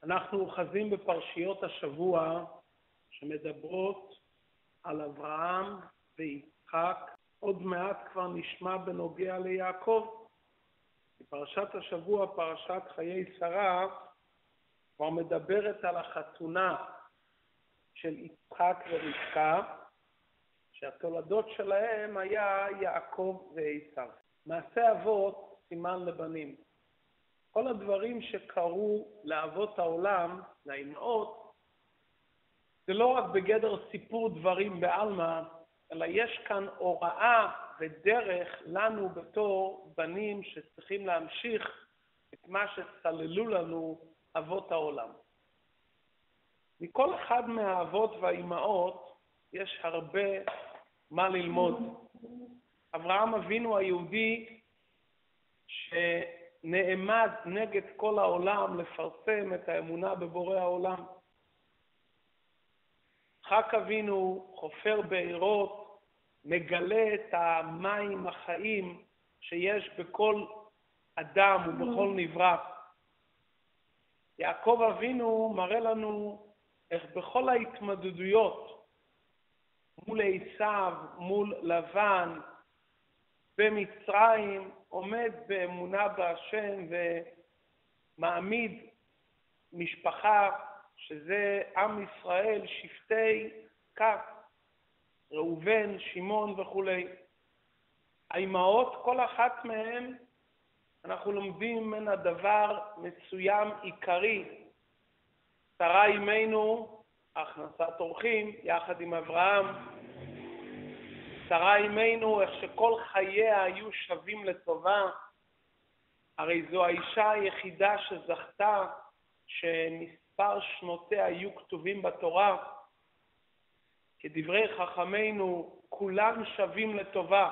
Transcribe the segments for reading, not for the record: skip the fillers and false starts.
אנחנו אוחזים בפרשיות השבוע שמדברות על אברהם ויצחק. עוד מעט כבר נשמע בנוגע ליעקב. פרשת השבוע, פרשת חיי שרה, כבר מדברת על החתונה של יצחק ורבקה, שהתולדות שלהם היה יעקב ועשיו. מעשה אבות סימן לבנים. כל הדברים שקרו לאבות העולם, לאמהות, זה לא רק בגדר סיפור דברים בעלמא, אלא יש כאן הוראה ודרך לנו בתור בנים שצריכים להמשיך את מה שסללו לנו אבות העולם. מכל אחד מהאבות והאימהות יש הרבה מה ללמוד. אברהם אבינו היהודי שנעמד נגד כל העולם לפרסם את האמונה בבורא העולם. יצחק אבינו חופר בארות, מגלה את המים החיים שיש בכל אדם ובכל נברא. יעקב אבינו מראה לנו איך בכל ההתמודדויות מול עשיו, מול לבן, במצרים, עומד באמונה בהשם ומעמיד משפחה, שזה עם ישראל, שבטי כת, ראובן, שמעון וכו'. האימהות, כל אחת מהן, אנחנו לומדים ממנה דבר מסוים עיקרי. שרה אימנו, הכנסת אורחים, יחד עם אברהם. שרה אימנו, איך שכל חייה היו שווים לטובה. הרי זו האישה היחידה שזכתה, שמספר שנותיה היו כתובים בתורה. כדברי חכמינו, כולם שווים לטובה.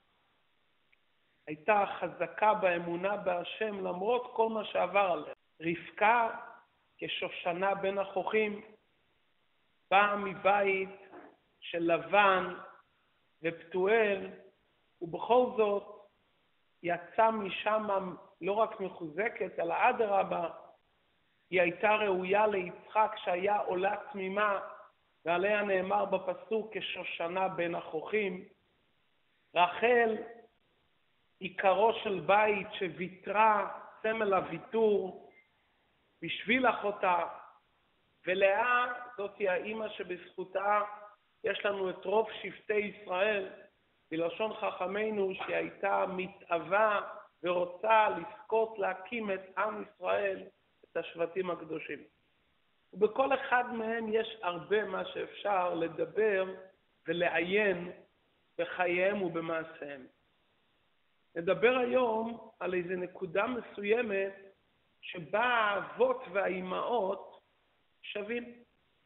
הייתה חזקה באמונה בהשם למרות כל מה שעבר עליה. רבקה כשושנה בין החוכים, באה מבית של לבן ופתואל, ובכל זאת יצא משם לא רק מחוזקת, אלא אדרבה, היא הייתה ראויה ליצחק שהיה עולה תמימה, ועליה נאמר בפסוק כשושנה בין החוכים. רחל, עיקרו של בית שוויתרה, סמל הוויתור, בשביל אחותה, ולאה, זאת היא האמא שבזכותה יש לנו את רוב שבטי ישראל, בלשון חכמינו שהיא הייתה מתאווה ורוצה לזכות להקים את עם ישראל, את השבטים הקדושים. ובכל אחד מהם יש הרבה מה שאפשר לדבר ולעיין בחייהם ובמעשיהם. נדבר היום על איזו נקודה מסוימת שבה האבות והאימהות שווים.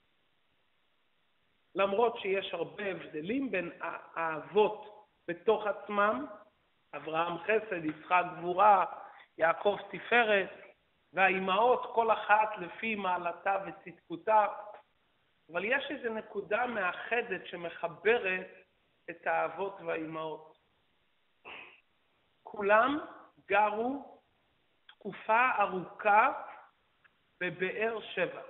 למרות שיש הרבה הבדלים בין האבות בתוך עצמם, אברהם חסד, יצחק גבורה, יעקב תפארת, והאימהות כל אחת לפי מעלתה וצדקותה, אבל יש איזו נקודה מאחדת שמחברת את האבות והאימהות. כולם גרו תקופה ארוכה בבאר שבע.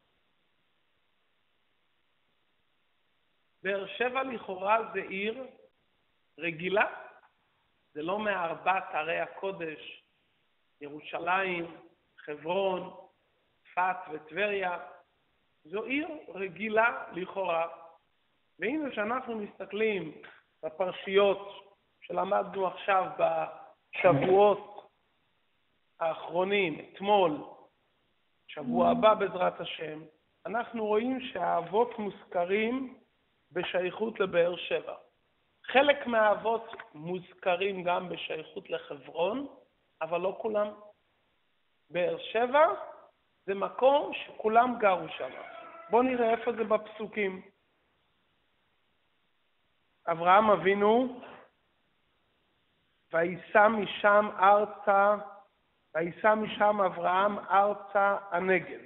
באר שבע לכאורה זה עיר רגילה, זה לא מארבעת ערי הקודש, ירושלים, חברון, צפת וטבריה, זו עיר רגילה לכאורה. והנה שאנחנו מסתכלים בפרשיות שלמדנו עכשיו בשבועות האחרונים, אתמול, שבוע הבא בעזרת השם, אנחנו רואים שהאבות מוזכרים בשייכות לבאר שבע. חלק מהאבות מוזכרים גם בשייכות לחברון, אבל לא כולם. באר שבע זה מקום שכולם גרו שם. בואו נראה איפה זה בפסוקים. אברהם אבינו, ויסע משם אברהם ארצה הנגב.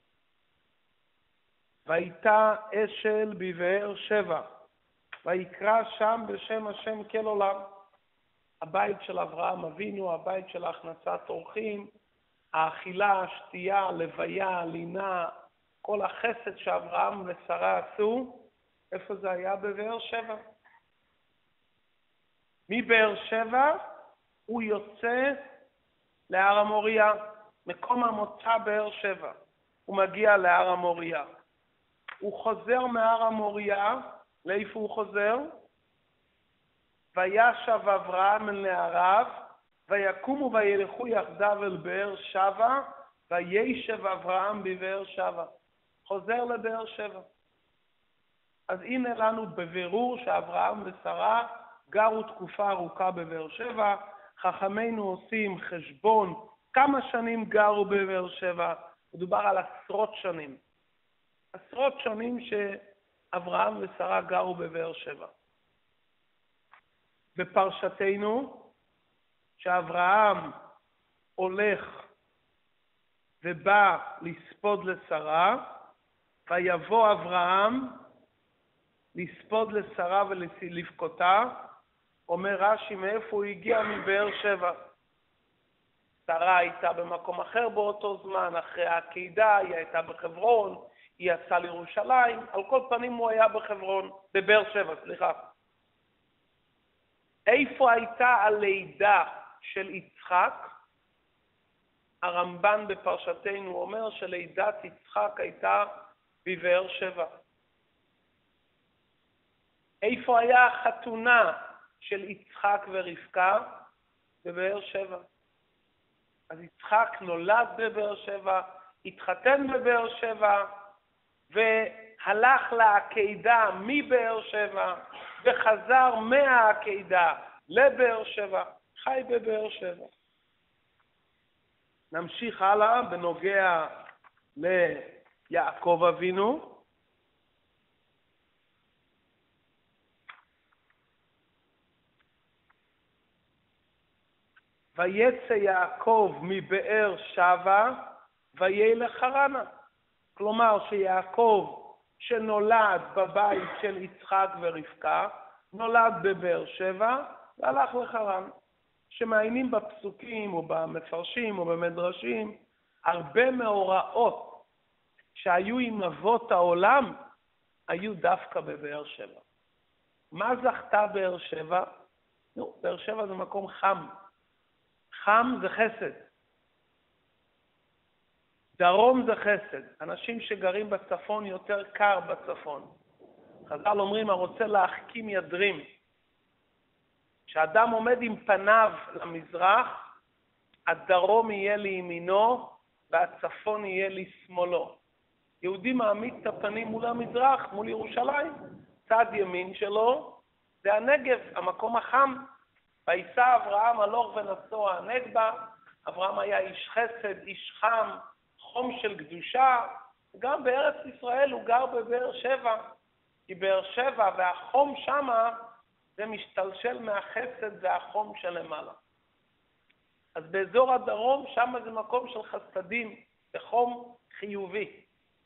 והייתה אשל בבאר שבע, ויקרא שם בשם השם כל עולם. הבית של אברהם אבינו, הבית של הכנסת אורחים, האכילה, השתייה, הלוויה, לינה, כל החסד שאברהם ושרה עשו, איפה זה היה? בבאר שבע. מבאר שבע הוא יוצא להר המוריה, מקום המוצא באר שבע. הוא מגיע להר המוריה. הוא חוזר מהר המוריה, לאיפה הוא חוזר? וישב אברהם אל נעריו, ויקומו וילכו יחדיו אל באר שבע, וישב אברהם בבאר שבע. חוזר לבאר שבע. אז הנה לנו בבירור שאברהם ושרה גרו תקופה ארוכה בבאר שבע. חכמינו עושים חשבון כמה שנים גרו בבאר שבע. מדובר על עשרות שנים. עשרות שנים שאברהם ושרה גרו בבאר שבע. בפרשתנו, שאברהם הולך ובא לספוד לשרה, ויבוא אברהם לספוד לשרה ולבכותה, אומר רש"י, מאיפה הוא הגיע? מבאר שבע. שרה הייתה במקום אחר באותו זמן, אחרי העקידה, היא הייתה בחברון, היא יצאה לירושלים, על כל פנים הוא היה בחברון, בבאר שבע, סליחה. איפה הייתה הלידה של יצחק? הרמב"ן בפרשתנו אומר שלידת יצחק הייתה בבאר שבע. איפה היה החתונה של יצחק ורבקה? בבאר שבע. אז יצחק נולד בבאר שבע, התחתן בבאר שבע, והלך לעקידה מבאר שבע, וחזר מהעקידה לבאר שבע, חי בבאר שבע. נמשיך הלאה בנוגע ליעקב אבינו. ויצא יעקב מבאר שבע וילך חרנה. כלומר שיעקב שנולד בבית של יצחק ורבקה, נולד בבאר שבע והלך לחרן. שמעיינים בפסוקים או במפרשים או במדרשים, הרבה מאורעות שהיו עם אבות העולם היו דווקא בבאר שבע. מה זכתה באר שבע? באר שבע זה מקום חם. חם זה חסד. דרום זה חסד. אנשים שגרים בצפון יותר קר בצפון. חז"ל אומרים, הרוצה להחכים ידרים. כשאדם עומד עם פניו למזרח, הדרום יהיה לימינו והצפון יהיה לשמאלו. יהודי מעמיד את הפנים מול המזרח, מול ירושלים. צד ימין שלו זה הנגב, המקום החם. ויסע אברהם הלוך ונסוע הנגבה. אברהם היה איש חסד, איש חם, חום של קדושה. גם בארץ ישראל הוא גר בבאר שבע. כי באר שבע והחום שמה זה משתלשל מהחסד והחום שלמעלה. אז באזור הדרום שמה זה מקום של חסדים, בחום חיובי.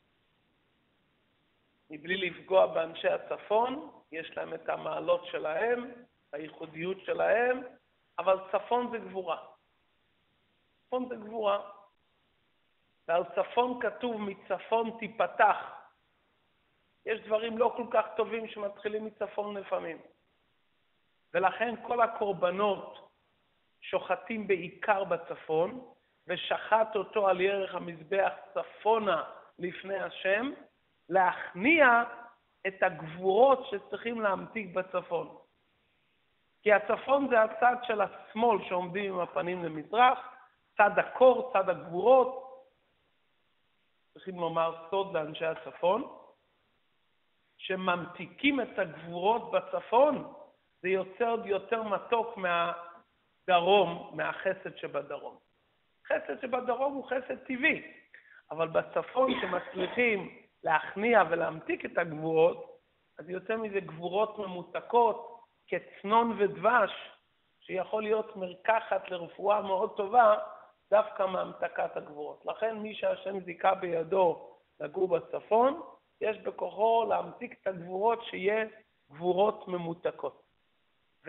מבלי לפגוע באנשי הצפון, יש להם את המעלות שלהם, הייחודיות שלהם, אבל צפון זה גבורה. צפון זה גבורה. ועל צפון כתוב מצפון תיפתח. יש דברים לא כל כך טובים שמתחילים מצפון לפעמים. ולכן כל הקורבנות שוחטים בעיקר בצפון, ושחט אותו על ירך המזבח צפונה לפני השם, להכניע את הגבורות שצריכים להמתיק בצפון. כי הצפון זה הצד של השמאל שעומדים עם הפנים למזרח, צד הקור, צד הגבורות. צריכים לומר סוד לאנשי הצפון, שממתיקים את הגבורות בצפון, זה יוצר עוד יותר מתוק מהדרום, מהחסד שבדרום. חסד שבדרום הוא חסד טבעי, אבל בצפון שמצליחים להכניע ולהמתיק את הגבורות, אז יוצא מזה גבורות ממותקות, כצנון ודבש, שיכול להיות מרקחת לרפואה מאוד טובה, דווקא מהמתקת הגבורות. לכן מי שהשם זיכה בידו לגור בצפון, יש בכוחו להמתיק את הגבורות שיהיה גבורות ממותקות.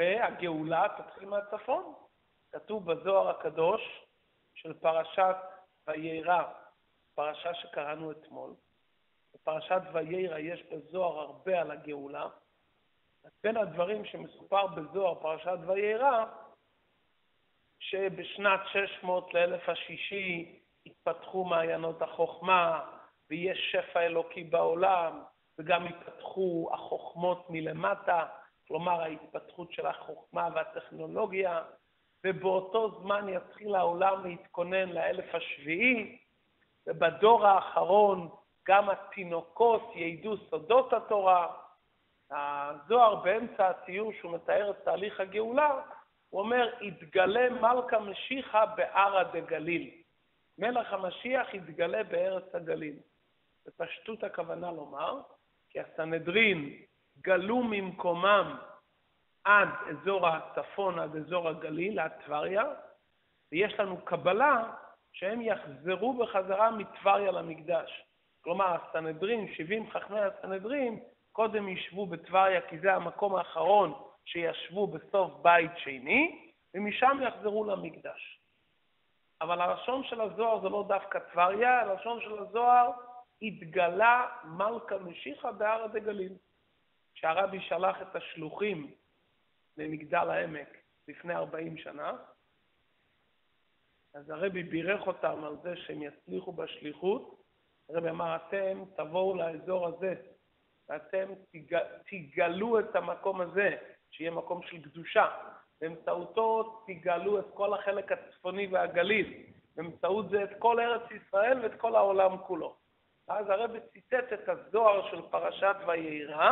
והגאולה תתחיל מהצפון. כתוב בזוהר הקדוש של פרשת ויירא, פרשה שקראנו אתמול. בפרשת ויירא יש בזוהר הרבה על הגאולה. בין הדברים שמסופר בזוהר, פרשת ויירא, שבשנת 600 לאלף השישי התפתחו מעיינות החוכמה, ויש שפע אלוקי בעולם, וגם התפתחו החוכמות מלמטה, כלומר ההתפתחות של החוכמה והטכנולוגיה, ובאותו זמן יתחיל העולם להתכונן לאלף השביעי, ובדור האחרון גם התינוקות ידעו סודות התורה. הזוהר באמצע הציור שהוא מתאר את תהליך הגאולה, הוא אומר, יתגלה מלכה משיחה בערא דגליל. מלך המשיח יתגלה בארץ הגליל. בפשטות הכוונה לומר, כי הסנהדרין גלו ממקומם עד אזור הצפון, עד אזור הגליל, עד טבריה, ויש לנו קבלה שהם יחזרו בחזרה מטבריה למקדש. כלומר, הסנהדרין, 70 חכמי הסנהדרין, קודם ישבו בטבריה, כי זה המקום האחרון שישבו בסוף בית שני, ומשם יחזרו למקדש. אבל הלשון של הזוהר זה לא דווקא טבריה, הלשון של הזוהר התגלה מלכה משיחה בערא דגליל. כשהרבי שלח את השלוחים למגדל העמק לפני 40 שנה, אז הרבי בירך אותם על זה שהם יצליחו בשליחות. הרבי אמר, אתם תבואו לאזור הזה, ואתם תגלו את המקום הזה, שיהיה מקום של קדושה. באמצעותו תגלו את כל החלק הצפוני והגליל. באמצעות זה את כל ארץ ישראל ואת כל העולם כולו. אז הרבי ציטט את הזוהר של פרשת ויירא,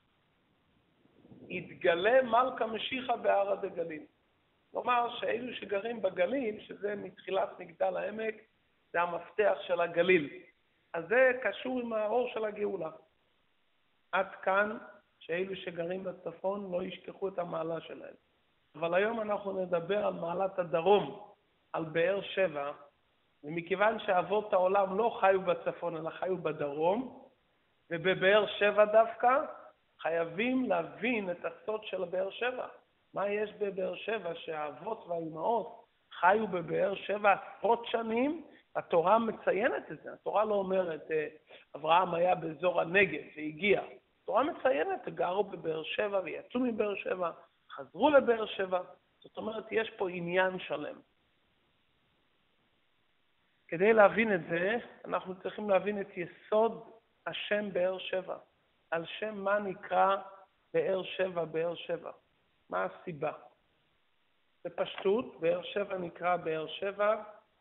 יתגלה מלכה משיחה בערא דגליל. כלומר שאלו שגרים בגליל, שזה מתחילת מגדל העמק, זה המפתח של הגליל. אז זה קשור עם האור של הגאולה. עד כאן שאלו שגרים בצפון לא ישכחו את המעלה שלהם. אבל היום אנחנו נדבר על מעלת הדרום, על באר שבע, ומכיוון שאבות העולם לא חיו בצפון אלא חיו בדרום, ובבאר שבע דווקא חייבים להבין את הסוד של באר שבע. מה יש בבאר שבע שהאבות והאימהות חיו בבאר שבע עשרות שנים? התורה מציינת את זה. התורה לא אומרת, אברהם היה באזור הנגב והגיע. התורה מציינת, גרו בבאר שבע ויצאו מבאר שבע, חזרו לבאר שבע. זאת אומרת, יש פה עניין שלם. כדי להבין את זה, אנחנו צריכים להבין את יסוד השם באר שבע. על שם מה נקרא באר שבע, באר שבע. מה הסיבה? בפשטות, באר שבע נקרא באר שבע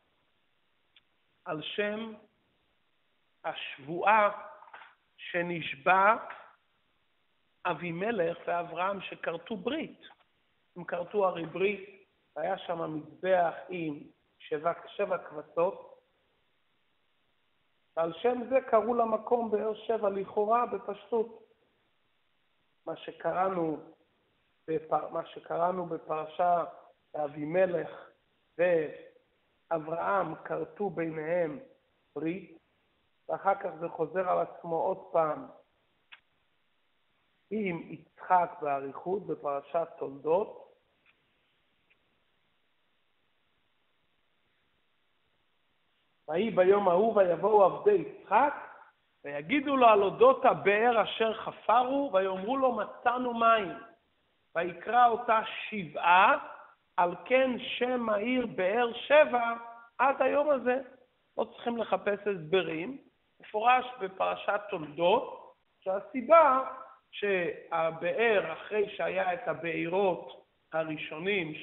על שם השבועה שנשבע אבימלך ואברהם שכרתו ברית. הם כרתו הרי ברית, היה שם מזבח עם 7 כבשות, ועל שם זה קראו למקום באר שבע לכאורה בפשטות. מה שקראנו בפרשה אבימלך ואברהם כרתו ביניהם ברית, ואחר כך זה חוזר על עצמו עוד פעם עם יצחק באריכות בפרשת תולדות. ויהי ביום ההוא ויבואו עבדי יצחק ויגידו לו על אודות הבאר אשר חפרו, ויאמרו לו מצאנו מים. ויקרא אותה שבעה, על כן שם העיר באר שבע עד היום הזה. לא צריכים לחפש הסברים. מפורש בפרשת תולדות, שהסיבה שהבאר, אחרי שהיה את הבארות הראשונים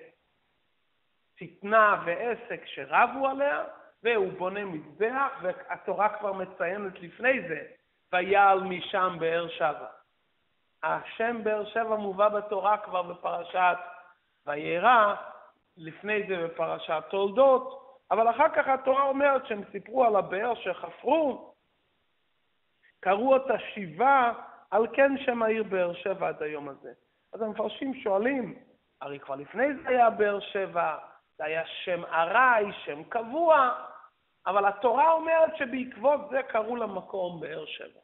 שציטנה ועסק שרבו עליה, והוא בונה מזבח, והתורה כבר מציינת לפני זה, ויעל משם באר שבע. השם באר שבע מובא בתורה כבר בפרשת ויירא, לפני זה בפרשת תולדות, אבל אחר כך התורה אומרת שהם סיפרו על הבאר שחפרו, קראו אותה שבעה, על כן שם העיר באר שבע עד היום הזה. אז המפרשים שואלים, הרי כבר לפני זה היה באר שבע, זה היה שם ארעי, שם קבוע, אבל התורה אומרת שבעקבות זה קראו למקום באר שבע.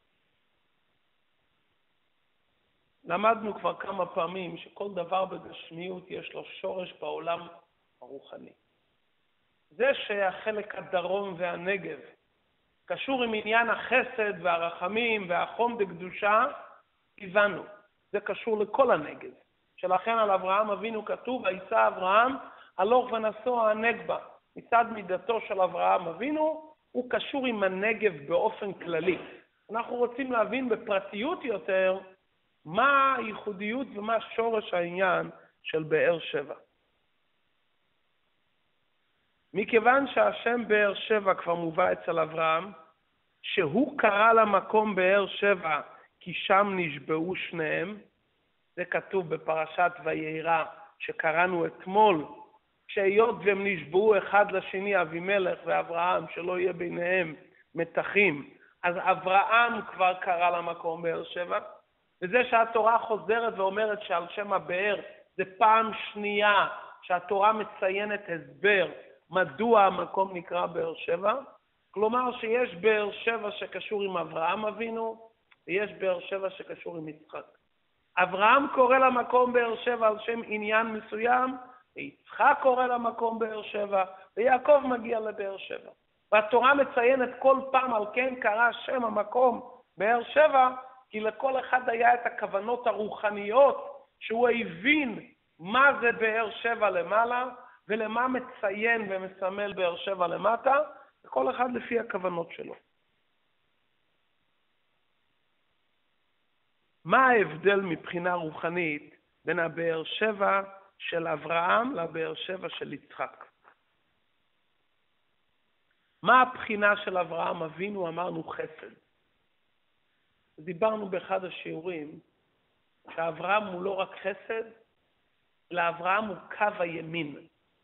למדנו כבר כמה פעמים שכל דבר בגשמיות יש לו שורש בעולם הרוחני. זה שהחלק הדרום והנגב קשור עם עניין החסד והרחמים והחום בקדושה, הבנו. זה קשור לכל הנגב. שלכן על אברהם אבינו כתוב, ויסע אברהם הלוך ונסוע הנגבה. מצד מידתו של אברהם אבינו, הוא קשור עם הנגב באופן כללי. אנחנו רוצים להבין בפרטיות יותר, מה הייחודיות ומה שורש העניין של באר שבע. מכיוון שהשם באר שבע כבר מובא אצל אברהם, שהוא קרא למקום באר שבע כי שם נשבעו שניהם, זה כתוב בפרשת וירא שקראנו אתמול, שהיות והם נשבעו אחד לשני, אבימלך ואברהם, שלא יהיה ביניהם מתחים, אז אברהם כבר קרא למקום באר שבע, וזה שהתורה חוזרת ואומרת שעל שם הבאר, זה פעם שנייה שהתורה מציינת הסבר מדוע המקום נקרא באר שבע, כלומר שיש באר שבע שקשור עם אברהם אבינו, ויש באר שבע שקשור עם יצחק. אברהם קורא למקום באר שבע על שם עניין מסוים, ויצחק קורא למקום באר שבע, ויעקב מגיע לבאר שבע. והתורה מציינת כל פעם על כן קרא שם המקום באר שבע, כי לכל אחד היה את הכוונות הרוחניות, שהוא הבין מה זה באר שבע למעלה, ולמה מציין ומסמל באר שבע למטה, וכל אחד לפי הכוונות שלו. מה ההבדל מבחינה רוחנית בין הבאר שבע של אברהם לבאר שבע של יצחק? מה הבחינה של אברהם אבינו? אמרנו חסד. דיברנו באחד השיעורים שאברהם הוא לא רק חסד, אלא אברהם הוא קו הימין.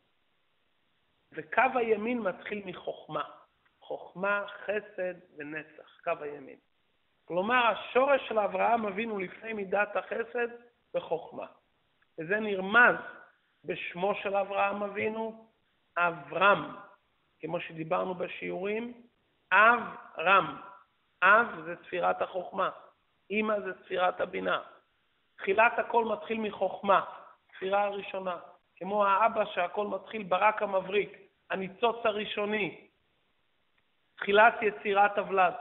וקו הימין מתחיל מחוכמה. חוכמה, חסד ונצח, קו הימין. כלומר, השורש של אברהם אבינו לפני מידת החסד בחוכמה. וזה נרמז בשמו של אברהם אבינו, אברהם. כמו שדיברנו בשיעורים, אב רם. אב זה ספירת החוכמה, אמא זה ספירת הבינה. תחילת הכל מתחיל מחוכמה, ספירה הראשונה. כמו האבא שהכל מתחיל ברק המבריק, הניצוץ הראשוני, תחילת יצירת הוולד.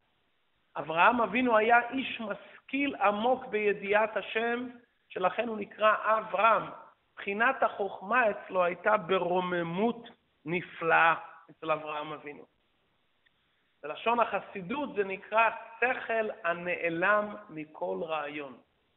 אברהם אבינו היה איש משכיל עמוק בידיעת השם, שלכן הוא נקרא אברהם. בחינת החוכמה אצלו הייתה ברוממות נפלאה אצל אברהם אבינו. בלשון החסידות זה נקרא שכל הנעלם מכל רעיון.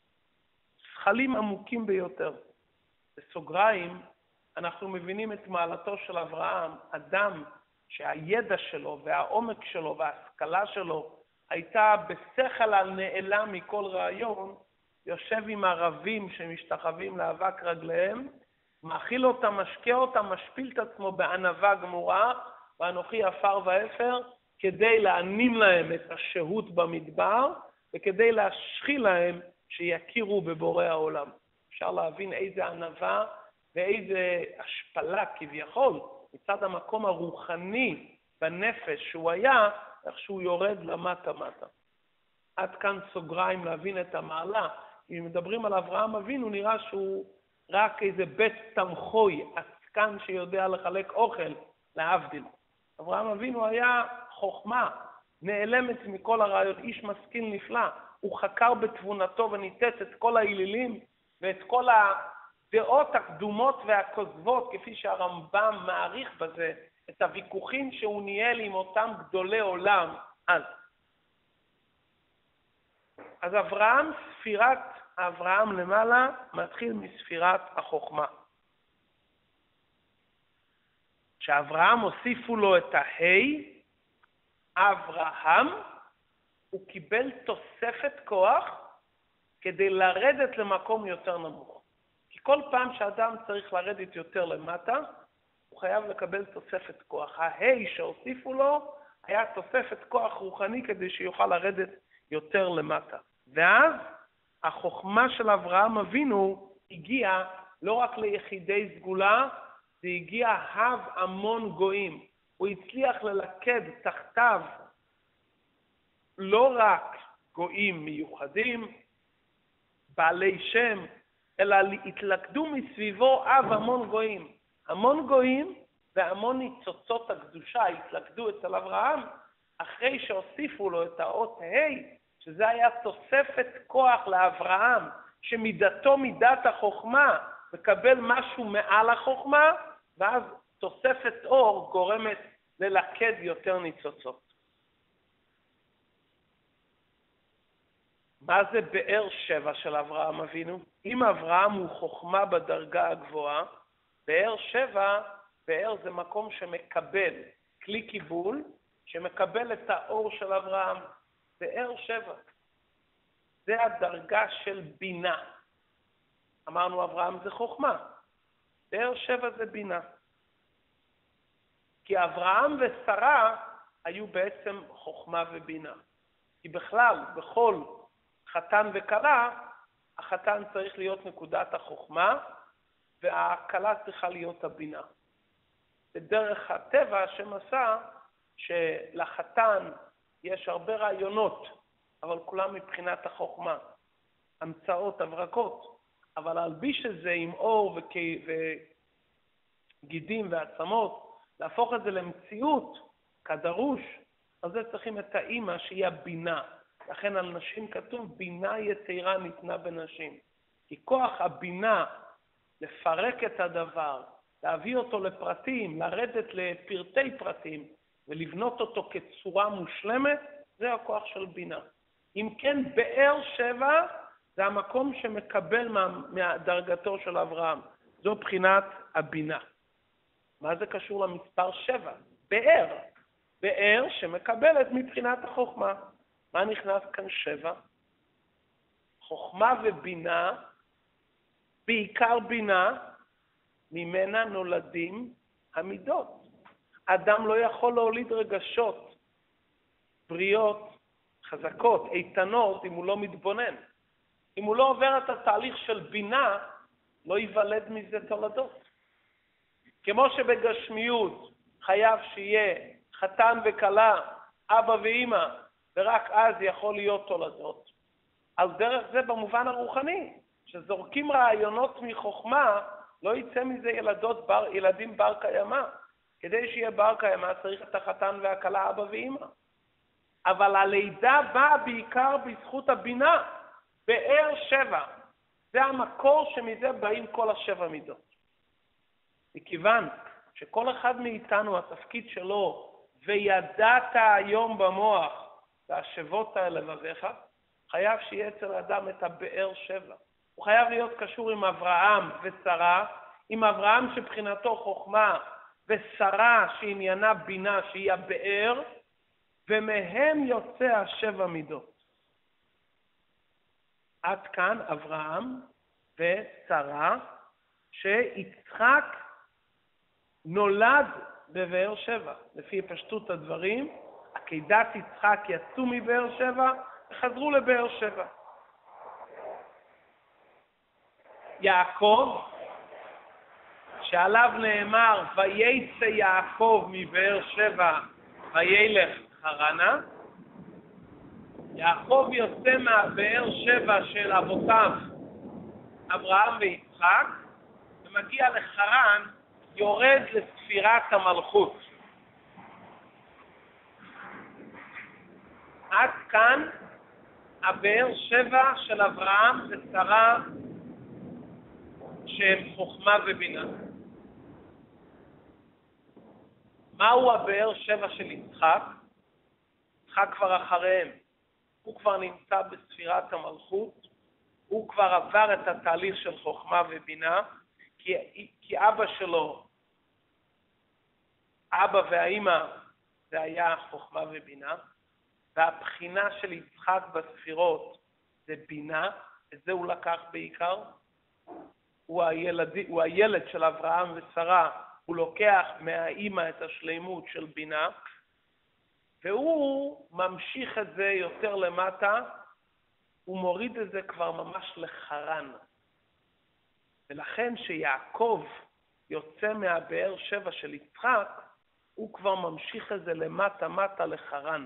שכלים עמוקים ביותר. בסוגריים אנחנו מבינים את מעלתו של אברהם, אדם שהידע שלו והעומק שלו וההשכלה שלו הייתה בשכל הנעלם מכל רעיון, יושב עם ערבים שמשתחווים לאבק רגליהם, מאכיל אותם, משקה אותם, משפיל את עצמו בענווה גמורה, ואנוכי עפר ואפר, כדי להנים להם את השהות במדבר, וכדי להשחיל להם שיכירו בבורא העולם. אפשר להבין איזה ענווה ואיזה השפלה כביכול, מצד המקום הרוחני בנפש שהוא היה, איך שהוא יורד למטה-מטה. עד כאן סוגריים להבין את המעלה. אם מדברים על אברהם אבינו, נראה שהוא רק איזה בית תמחוי, עסקן שיודע לחלק אוכל, להבדיל. אברהם אבינו היה חוכמה, נעלמת מכל הרעיון, איש משכיל נפלא. הוא חקר בתבונתו וניתץ את כל האלילים ואת כל הדעות הקדומות והכוזבות, כפי שהרמב"ם מעריך בזה, את הוויכוחים שהוא ניהל עם אותם גדולי עולם אז. אז אברהם, ספירת אברהם למעלה, מתחיל מספירת החוכמה. כשאברהם הוסיפו לו את ההי, אברהם, הוא קיבל תוספת כוח כדי לרדת למקום יותר נמוך. כי כל פעם שאדם צריך לרדת יותר למטה, הוא חייב לקבל תוספת כוח. ההי שהוסיפו לו היה תוספת כוח רוחני כדי שיוכל לרדת יותר למטה. ואז החוכמה של אברהם אבינו הגיעה לא רק ליחידי סגולה, זה הגיע הב המון גויים. הוא הצליח ללכד תחתיו לא רק גויים מיוחדים, בעלי שם, אלא התלכדו מסביבו אב המון גויים. המון גויים והמון ניצוצות הקדושה התלכדו אצל אברהם, אחרי שהוסיפו לו את האות ה', שזה היה תוספת כוח לאברהם, שמידתו מידת החוכמה, מקבל משהו מעל החוכמה, ואז תוספת אור גורמת ללכד יותר ניצוצות. מה זה באר שבע של אברהם אבינו? אם אברהם הוא חוכמה בדרגה הגבוהה, באר שבע, באר זה מקום שמקבל, כלי קיבול, שמקבל את האור של אברהם. באר שבע. זה הדרגה של בינה. אמרנו אברהם זה חוכמה. באר שבע זה בינה. כי אברהם ושרה היו בעצם חוכמה ובינה. כי בכלל, בכל חתן וכלה, החתן צריך להיות נקודת החוכמה, והכלה צריכה להיות הבינה. בדרך הטבע שמסע שלחתן יש הרבה רעיונות, אבל כולם מבחינת החוכמה. המצאות, הברקות. אבל להלביש את זה עם אור וגידים ועצמות, להפוך את זה למציאות כדרוש, אז זה צריכים את האמא שהיא הבינה. לכן על נשים כתוב, בינה יתרה ניתנה בנשים. כי כוח הבינה לפרק את הדבר, להביא אותו לפרטים, לרדת לפרטי פרטים, ולבנות אותו כצורה מושלמת, זה הכוח של בינה. אם כן, באר שבע זה המקום שמקבל מהדרגתו של אברהם. זו בחינת הבינה. מה זה קשור למספר 7? באר. באר שמקבלת מבחינת החוכמה. מה נכנס כאן 7? חוכמה ובינה, בעיקר בינה, ממנה נולדים המידות. אדם לא יכול להוליד רגשות, בריאות, חזקות, איתנות, אם הוא לא מתבונן. אם הוא לא עובר את התהליך של בינה, לא ייוולד מזה תולדות. כמו שבגשמיות חייב שיהיה חתן וכלה, אבא ואמא, ורק אז יכול להיות תולדות. על דרך זה במובן הרוחני, שזורקים רעיונות מחוכמה, לא יצא מזה ילדים בר קיימא. כדי שיהיה בר קיימא צריך את החתן והכלה, אבא ואמא. אבל הלידה באה בעיקר בזכות הבינה, באר שבע. זה המקור שמזה באים כל השבע מידות. מכיוון שכל אחד מאיתנו, התפקיד שלו, וידעת היום במוח, והשבות האלה לבביך, חייב שיהיה אצל האדם את הבאר שבע. הוא חייב להיות קשור עם אברהם ושרה, עם אברהם שבחינתו חוכמה, ושרה שעניינה בינה שהיא הבאר, ומהם יוצא השבע מידות. עד כאן אברהם ושרה, שיצחק נולד בבאר שבע. לפי פשטות הדברים, עקדת יצחק יצאו מבאר שבע וחזרו לבאר שבע. יעקב, שעליו נאמר, וייצא יעקב מבאר שבע וילך חרנה, יעקב יוצא מהבאר שבע של אבותיו, אברהם ויצחק, ומגיע לחרן, יורד לספירת המלכות. עד כאן הבאר שבע של אברהם ושרה של חוכמה ובינה. מהו הבאר שבע של יצחק? יצחק כבר אחריהם. הוא כבר נמצא בספירת המלכות, הוא כבר עבר את התהליך של חוכמה ובינה, כי אבא שלו, אבא והאמא, זה היה חוכמה ובינה, והבחינה של יצחק בספירות זה בינה, את זה הוא לקח בעיקר. הוא הילד של אברהם ושרה, הוא לוקח מהאמא את השלימות של בינה, והוא ממשיך את זה יותר למטה, הוא מוריד את זה כבר ממש לחרן. ולכן שיעקב יוצא מהבאר שבע של יצחק, הוא כבר ממשיך את זה למטה לחרן.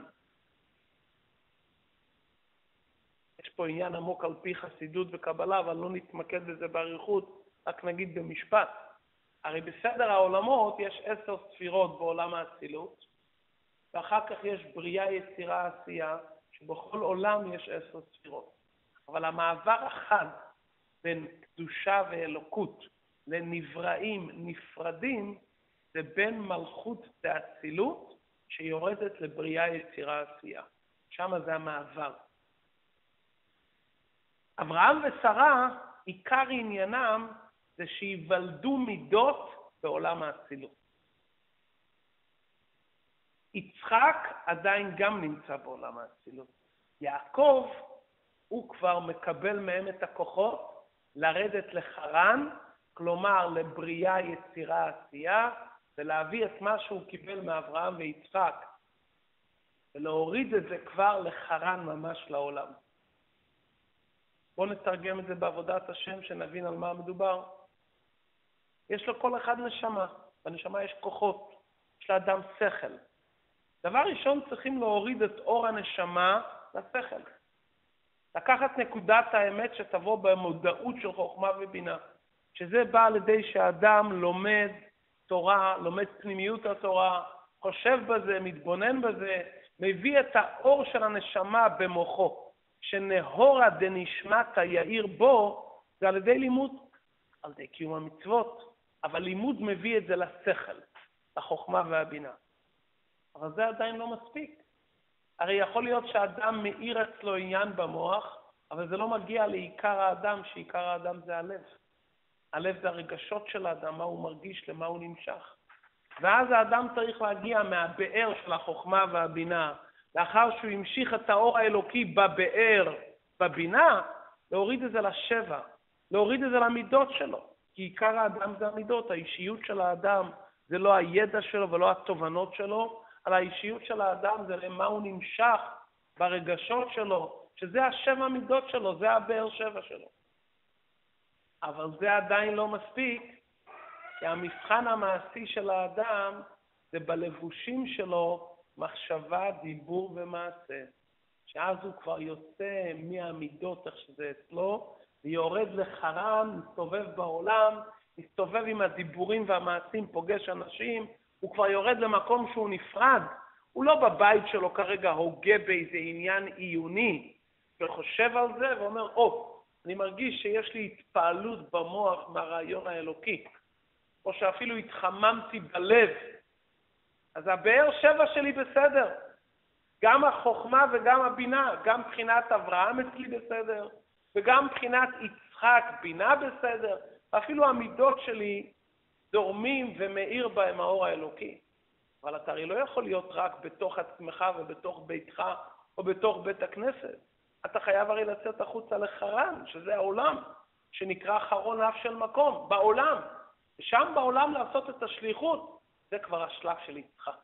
יש פה עניין עמוק על פי חסידות וקבלה, אבל לא נתמקד בזה בעריכות, רק נגיד במשפט. הרי בסדר העולמות יש 10 ספירות בעולם האצילות, ואחר כך יש בריאה, יצירה, עשייה, שבכל עולם יש 10 ספירות. אבל המעבר החד בין קדושה ואלוקות לנבראים נפרדים, זה בין מלכות ואצילות שיורדת לבריאה, יצירה, עשייה. שם זה המעבר. אברהם ושרה, עיקר עניינם זה שיוולדו מידות בעולם האצילות. יצחק עדיין גם נמצא בעולם האצילות. יעקב, הוא כבר מקבל מהם את הכוחות לרדת לחרן, כלומר לבריאה, יצירה, עשייה, ולהביא את מה שהוא קיבל מאברהם ויצחק, ולהוריד את זה כבר לחרן ממש לעולם. בואו נתרגם את זה בעבודת השם, שנבין על מה מדובר. יש לו כל אחד נשמה, בנשמה יש כוחות, יש לאדם שכל. דבר ראשון צריכים להוריד את אור הנשמה לשכל. לקחת נקודת האמת שתבוא במודעות של חוכמה ובינה, שזה בא על ידי שהאדם לומד תורה, לומד פנימיות התורה, חושב בזה, מתבונן בזה, מביא את האור של הנשמה במוחו, שנהורה דנשמתה יאיר בו, זה על ידי לימוד, על ידי קיום המצוות, אבל לימוד מביא את זה לשכל, לחוכמה והבינה. אבל זה עדיין לא מספיק. הרי יכול להיות שהאדם מאיר אצלו עניין במוח, אבל זה לא מגיע לעיקר האדם, שעיקר האדם זה הלב. הלב זה הרגשות של האדם, מה הוא מרגיש, למה הוא נמשך. ואז האדם צריך להגיע מהבאר של החוכמה והבינה, לאחר שהוא המשיך את האור האלוקי בבאר, בבינה, להוריד את זה לשבע, להוריד את זה למידות שלו. כי עיקר האדם זה המידות, האישיות של האדם זה לא הידע שלו ולא התובנות שלו, על האישיות של האדם זה למה הוא נמשך ברגשות שלו, שזה השבע מידות שלו, זה הבאר שבע שלו. אבל זה עדיין לא מספיק, כי המבחן המעשי של האדם זה בלבושים שלו מחשבה, דיבור ומעשה. שאז הוא כבר יוצא מהמידות איך שזה אצלו, ויורד לחרן, מסתובב בעולם, מסתובב עם הדיבורים והמעשים, פוגש אנשים, הוא כבר יורד למקום שהוא נפרד. הוא לא בבית שלו כרגע הוגה באיזה עניין עיוני, וחושב על זה ואומר, אני מרגיש שיש לי התפעלות במוח מהרעיון האלוקי, או שאפילו התחממתי בלב. אז הבאר שבע שלי בסדר. גם החוכמה וגם הבינה, גם בחינת אברהם אצלי בסדר, וגם בחינת יצחק בינה בסדר, אפילו המידות שלי דורמים ומאיר בהם האור האלוקי. אבל אתה הרי לא יכול להיות רק בתוך עצמך ובתוך ביתך או בתוך בית הכנסת. אתה חייב הרי לצאת החוצה לחרן, שזה העולם, שנקרא חרון אף של מקום, בעולם. ושם בעולם לעשות את השליחות, זה כבר השלב של יצחק.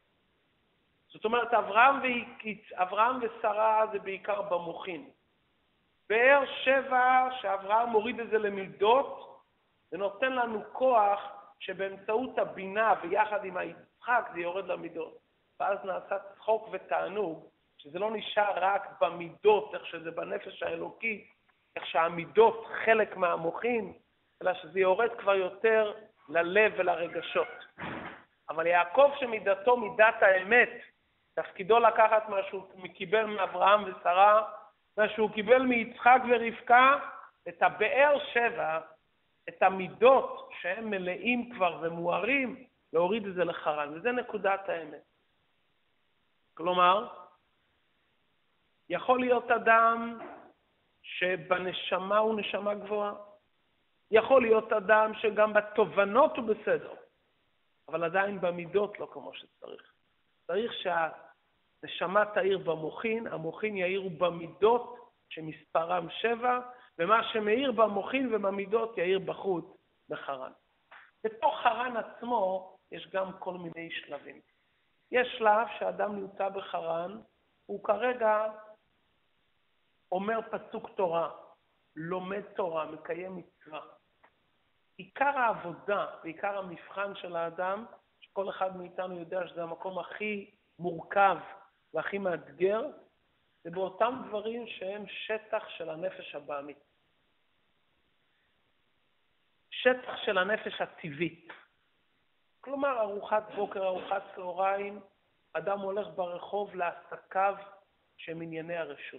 זאת אומרת, אברהם ושרה זה בעיקר במוחין. באר שבע, שאברהם מוריד את זה למידות, זה נותן לנו כוח שבאמצעות הבינה ויחד עם היצחק זה יורד למידות. ואז נעשה צחוק ותענוג, שזה לא נשאר רק במידות, איך שזה בנפש האלוקי, איך שהמידות חלק מהמוחין, אלא שזה יורד כבר יותר ללב ולרגשות. אבל יעקב שמידתו מידת האמת, תפקידו לקחת מה שהוא קיבל מאברהם ושרה, מה שהוא קיבל מיצחק ורבקה, את הבאר שבע, את המידות שהם מלאים כבר ומוארים, להוריד את זה לחרן. וזה נקודת האמת. כלומר, יכול להיות אדם שבנשמה הוא נשמה גבוהה. יכול להיות אדם שגם בתובנות הוא בסדר, אבל עדיין במידות לא כמו שצריך. צריך שהנשמה תאיר במוחין, המוחין יאירו במידות שמספרם 7, ומה שמאיר במוחין ובמידות יאיר בחוץ בחרן. בתוך חרן עצמו יש גם כל מיני שלבים. יש שלב שאדם נמצא בחרן, הוא כרגע אומר פסוק תורה, לומד תורה, מקיים מצווה. עיקר העבודה ועיקר המבחן של האדם, שכל אחד מאיתנו יודע שזה המקום הכי מורכב והכי מאתגר, זה באותם דברים שהם שטח של הנפש הבאמית. שטח של הנפש הטבעית. כלומר, ארוחת בוקר, ארוחת צהריים, אדם הולך ברחוב לעסקיו שהם ענייני הרשות.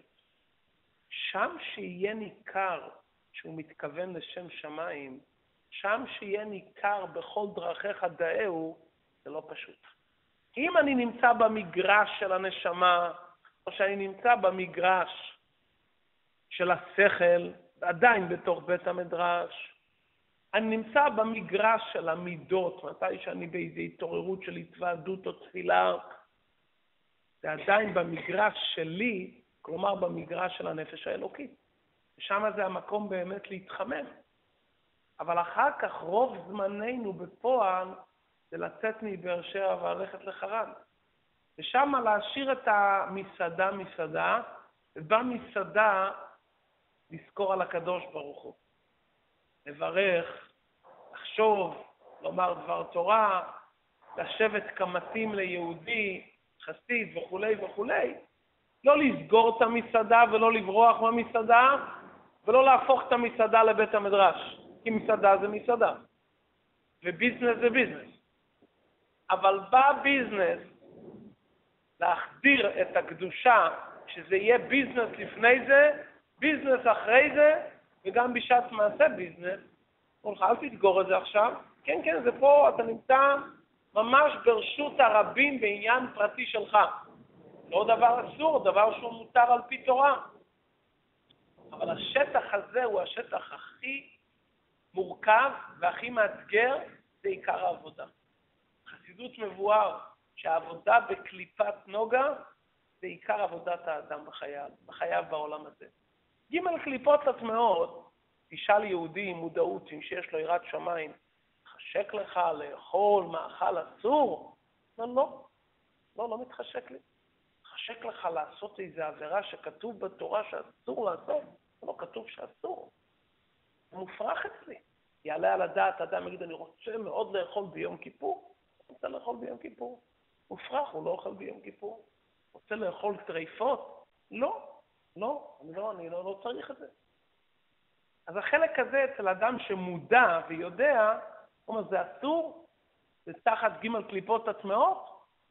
שם שיהיה ניכר שהוא מתכוון לשם שמיים, שם שיהיה ניכר בכל דרכיך דאהו, זה לא פשוט. אם אני נמצא במגרש של הנשמה, או שאני נמצא במגרש של השכל, עדיין בתוך בית המדרש, אני נמצא במגרש של המידות, מתי שאני באיזו התעוררות של התוועדות או תפילה, זה עדיין במגרש שלי, כלומר במגרש של הנפש האלוקית. ושם זה המקום באמת להתחמם. אבל אחר כך רוב זמננו בפועל זה לצאת מבאר שבע וללכת לחרן. ושם להשאיר את המסעדה, ובמסעדה לזכור על הקדוש ברוך הוא. לברך, לחשוב, לומר דבר תורה, לשבת כמתאים ליהודי, חסיד וכו' וכו'. לא לסגור את המסעדה ולא לברוח מהמסעדה, ולא להפוך את המסעדה לבית המדרש. כי מסעדה זה מסעדה, וביזנס זה ביזנס. אבל בביזנס, להחדיר את הקדושה, שזה יהיה ביזנס לפני זה, ביזנס אחרי זה, וגם בשעת מעשה ביזנס. אל תסגור את זה עכשיו. כן, כן, זה פה, אתה נמצא ממש ברשות הרבים בעניין פרטי שלך. לא דבר אסור, דבר שהוא מותר על פי תורה. אבל השטח הזה הוא השטח הכי מורכב והכי מאתגר, זה עיקר העבודה. חסידות מבואר שהעבודה בקליפת נוגה זה עיקר עבודת האדם בחייו בעולם הזה. ג' קליפות הטמעות, תשאל יהודי עם מודעות, עם שיש לו יראת שמיים, חשק לך לאכול מאכל אסור? לא מתחשק לי. חשק לך לעשות איזו עבירה שכתוב בתורה שאסור לעשות? לא כתוב שאסור. זה מופרך אצלי. יעלה על הדעת, אדם יגיד, אני רוצה מאוד לאכול ביום כיפור. רוצה לאכול ביום כיפור. מופרך, הוא לא אוכל ביום כיפור. רוצה לאכול טרפות? אני לא צריך את זה. אז החלק הזה אצל אדם שמודע ויודע, הוא אומר, זה אסור, זה תחת ג' קליפות הטמעות.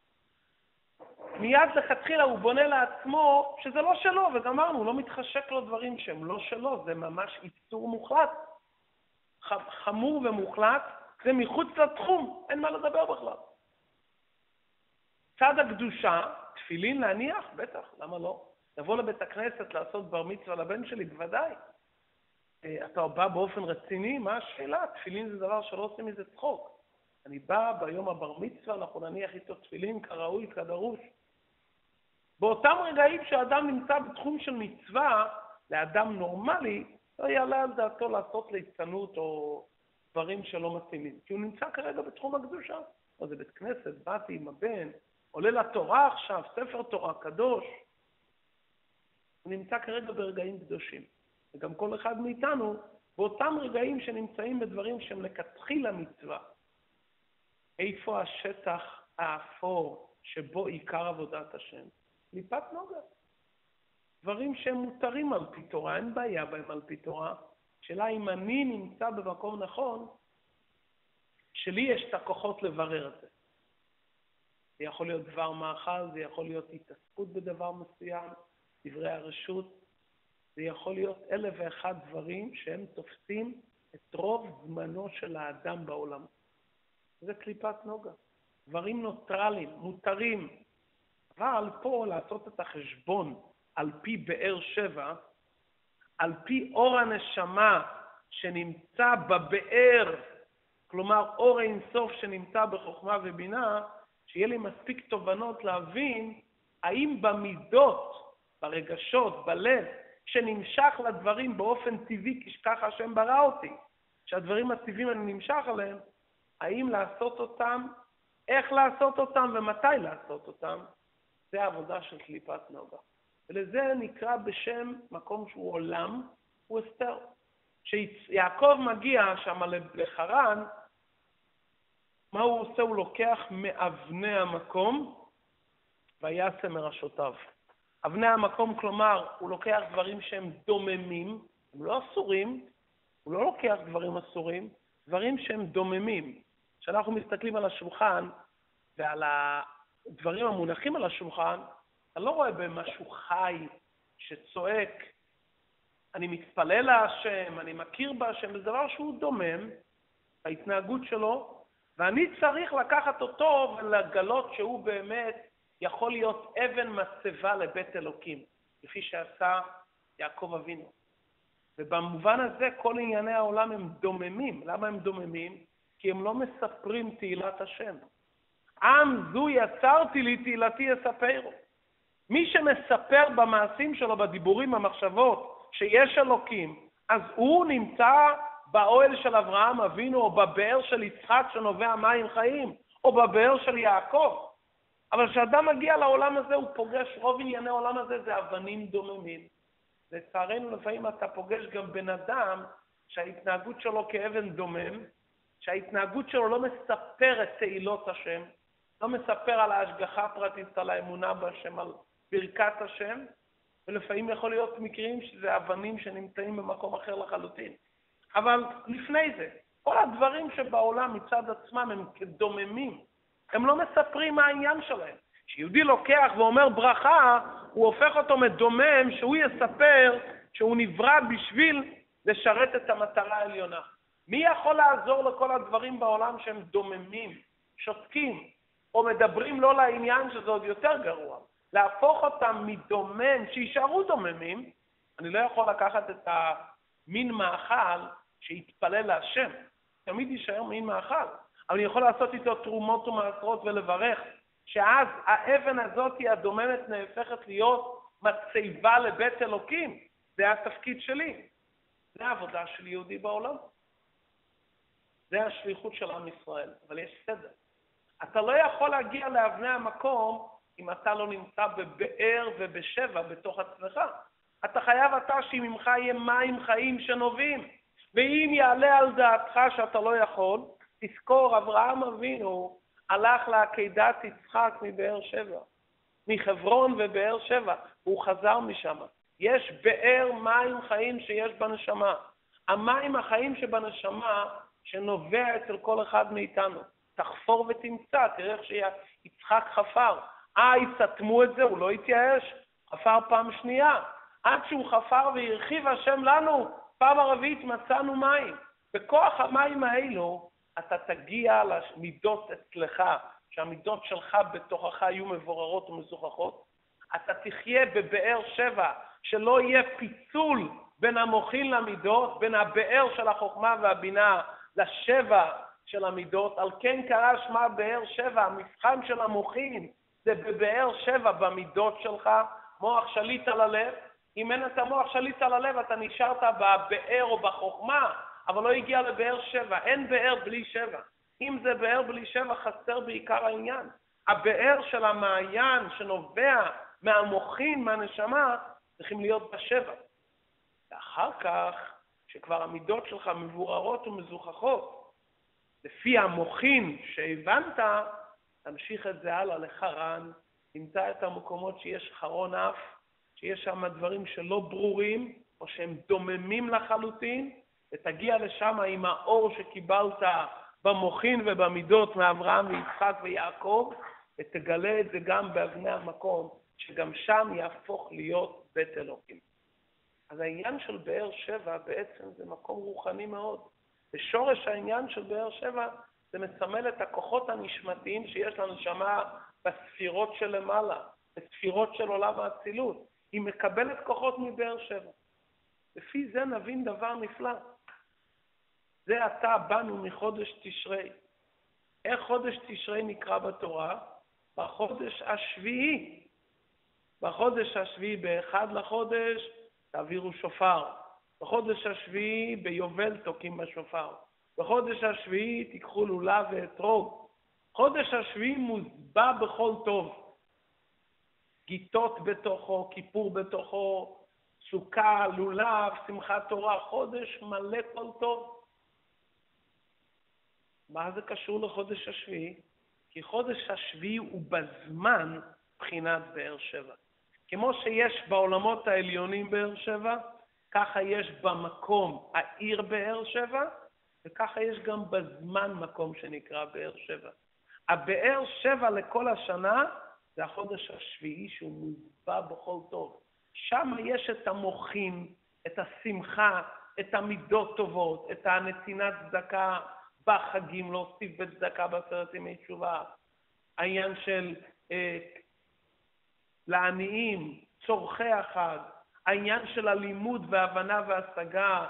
מיד לכתחילה הוא בונה לעצמו שזה לא שלו, וגמרנו, הוא לא מתחשק לו דברים שהם לא שלו, זה ממש איסור מוחלט. חמור ומוחלט, זה מחוץ לתחום, אין מה לדבר בכלל. צד הקדושה, תפילין להניח? בטח, למה לא? לבוא לבית הכנסת לעשות בר מצווה לבן שלי, בוודאי. אתה בא באופן רציני, מה השאלה? תפילין זה דבר שלא עושים מזה צחוק. אני בא ביום הבר מצווה, אנחנו נניח איתו תפילין כראוי, כדרוש. באותם רגעים שהאדם נמצא בתחום של מצווה, לאדם נורמלי, לא יעלה על דעתו לעשות ליצנות או דברים שלא מתאימים. כי הוא נמצא כרגע בתחום הקדושה. או זה בית כנסת, באתי עם הבן, עולה לתורה עכשיו, ספר תורה קדוש. הוא נמצא כרגע ברגעים קדושים. וגם כל אחד מאיתנו, באותם רגעים שנמצאים בדברים שהם לכתחילה מצווה. איפה השטח האפור שבו עיקר עבודת השם? קליפת נוגה. דברים שהם מותרים על פי תורה, אין בעיה בהם על פי תורה. שאלה אם אני נמצא במקום נכון, שלי יש את הכוחות לברר את זה. זה יכול להיות דבר מאכל, זה יכול להיות התעסקות בדבר מסוים, דברי הרשות, זה יכול להיות 1,001 דברים שהם תופסים את רוב זמנו של האדם בעולם. זה קליפת נוגה. דברים נוטרליים, מותרים. אבל פה לעשות את החשבון על פי באר שבע, על פי אור הנשמה שנמצא בבאר, כלומר אור אינסוף שנמצא בחוכמה ובינה, שיהיה לי מספיק תובנות להבין האם במידות, ברגשות, בלב, שנמשך לדברים באופן טבעי ככה השם ברא אותי, שהדברים הטבעיים אני נמשך עליהם, האם לעשות אותם, איך לעשות אותם ומתי לעשות אותם, זה העבודה של קליפת נוגה. ולזה נקרא בשם מקום שהוא עולם, הוא אסתר. כשיעקב מגיע שם לחרן, מה הוא עושה? הוא לוקח מאבני המקום ויעשה מראשותיו. אבני המקום, כלומר, הוא לוקח דברים שהם דוממים, הם לא אסורים, הוא לא לוקח דברים אסורים, דברים שהם דוממים. כשאנחנו מסתכלים על השולחן ועל הדברים המונחים על השולחן, אתה לא רואה במשהו חי שצועק, אני מתפלל להשם, אני מכיר בהשם, זה דבר שהוא דומם, ההתנהגות שלו, ואני צריך לקחת אותו ולגלות שהוא באמת יכול להיות אבן מצבה לבית אלוקים, לפי שעשה יעקב אבינו. ובמובן הזה כל ענייני העולם הם דוממים. למה הם דוממים? כי הם לא מספרים תהילת השם. עם זו יצרתי לי, תהילתי יספרו. מי שמספר במעשים שלו, בדיבורים, במחשבות, שיש אלוקים, אז הוא נמצא באוהל של אברהם אבינו, או בבאר של יצחק שנובע מים חיים, או בבאר של יעקב. אבל כשאדם מגיע לעולם הזה, הוא פוגש, רוב ענייני העולם הזה זה אבנים דוממים. לצערנו לפעמים אתה פוגש גם בן אדם שההתנהגות שלו כאבן דומם, שההתנהגות שלו לא מספר את תהילות השם, לא מספר על ההשגחה הפרטית, על האמונה בהשם, על ברכת השם, ולפעמים יכול להיות מקרים שזה אבנים שנמצאים במקום אחר לחלוטין. אבל לפני זה, כל הדברים שבעולם מצד עצמם הם כדוממים, הם לא מספרים מה העניין שלהם. כשיהודי לוקח ואומר ברכה, הוא הופך אותו מדומם שהוא יספר שהוא נברא בשביל לשרת את המטרה העליונה. מי יכול לעזור לכל הדברים בעולם שהם דוממים, שותקים, או מדברים לא לעניין, שזה עוד יותר גרוע? להפוך אותם מדומם, שישארו דוממים. אני לא יכול לקחת את המין מאכל שיתפלל להשם. תמיד יישאר מין מאכל. אבל אני יכול לעשות איתו תרומות ומעשרות ולברך, שאז האבן הזאת היא הדוממת נהפכת להיות מצבה לבית אלוקים. זה התפקיד שלי. זה העבודה של יהודי בעולם. זה השליחות של עם ישראל. אבל יש סדר. אתה לא יכול להגיע לאבני המקום אם אתה לא נמצא בבאר ובשבע בתוך עצמך. אתה חייב שממך יהיה מים חיים שנובעים. ואם יעלה על דעתך שאתה לא יכול, תזכור, אברהם אבינו הלך לעקדת יצחק מבאר שבע, מחברון ובאר שבע, הוא חזר משם. יש באר מים חיים שיש בנשמה. המים החיים שבנשמה שנובע אצל כל אחד מאיתנו. תחפור ותמצא, תראה איך שיצחק חפר. יסתמו את זה, הוא לא התייאש, חפר פעם שנייה. עד שהוא חפר והרחיב השם לנו, פעם הרביעית מצאנו מים. בכוח המים האלו, אתה תגיע למידות אצלך, שהמידות שלך בתוכך יהיו מבוררות ומזוכחות. אתה תחיה בבאר שבע, שלא יהיה פיצול בין המוחין למידות, בין הבאר של החוכמה והבינה לשבע של המידות. על כן קרא שמה באר שבע, המבחן של המוחין זה בבאר שבע במידות שלך, מוח שליט על הלב. אם אין את המוח שליט על הלב, אתה נשארת בבאר או בחוכמה, אבל לא הגיע לבאר שבע. אין באר בלי שבע. אם זה באר בלי שבע, חסר בעיקר העניין. הבאר של המעיין שנובע מהמוחין, מהנשמה, צריכים להיות בשבע. ואחר כך, שכבר המידות שלך מבוררות ומזוכחות, לפי המוחין שהבנת, תמשיך את זה הלאה לחרן, תמצא את המקומות שיש חרון אף, שיש שם דברים שלא ברורים, או שהם דוממים לחלוטין, ותגיע לשם עם האור שקיבלת במוחין ובמידות מאברהם ויצחק ויעקב, ותגלה את זה גם באבני המקום, שגם שם יהפוך להיות בית אלוקים. אז העניין של באר שבע בעצם זה מקום רוחני מאוד. בשורש העניין של באר שבע זה מסמל את הכוחות הנשמתיים שיש לנו שמה בספירות של למעלה, בספירות של עולם האצילות. היא מקבלת כוחות מבאר שבע. לפי זה נבין דבר נפלא. זה עתה באנו מחודש תשרי. איך חודש תשרי נקרא בתורה? בחודש השביעי. בחודש השביעי, באחד לחודש, תעבירו שופר. בחודש השביעי, ביובל תוקים בשופר. בחודש השביעי, תיקחו לולב ואתרוג. חודש השביעי מוסבע בכל טוב. גיטות בתוכו, כיפור בתוכו, סוכה, לולב, שמחת תורה, חודש מלא כל טוב. מה זה קשור לחודש השביעי? כי חודש השביעי הוא בזמן בחינת באר שבע. כמו שיש בעולמות העליונים באר שבע, ככה יש במקום העיר באר שבע, וככה יש גם בזמן מקום שנקרא באר שבע. הבאר שבע לכל השנה זה החודש השביעי שהוא מוזבע בכל טוב. שם יש את המוחין, את השמחה, את המידות טובות, את הנתינת צדקה בחגים, להוסיף בצדקה בעשרת ימי תשובה. העניין של לעניים, צורכי החג, העניין של הלימוד והבנה והשגה